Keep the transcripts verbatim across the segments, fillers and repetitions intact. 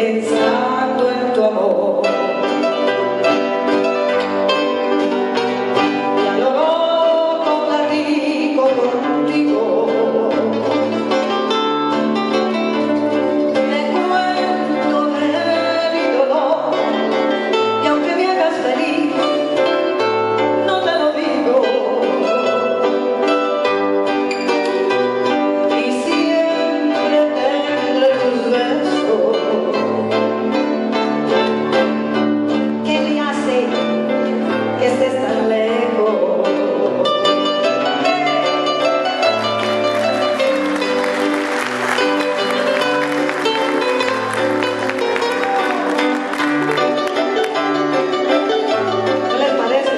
pensando en tu amor. Ya lo loco platico contigo, te cuento de mi dolor, y aunque me hagas feliz, no te lo digo. Y siempre tendré tus besos. ¿Qué me hace que estés tan lejos? ¿Qué les parece?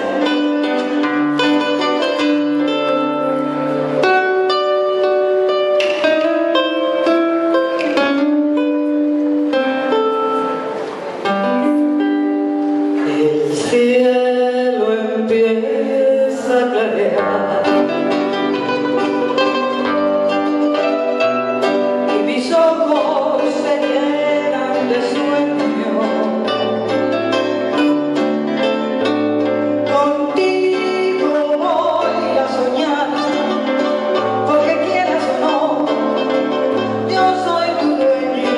El cielo empieza a clarear y mis ojos se llenan de sueño. Contigo voy a soñar, porque quieras o no, yo soy tu dueño.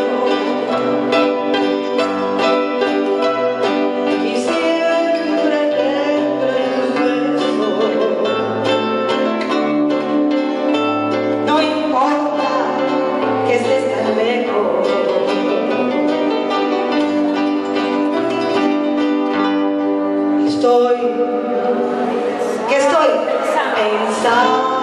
Y siempre tendré tus besos. No importa que estés tan lejos. Estoy, que estoy pensando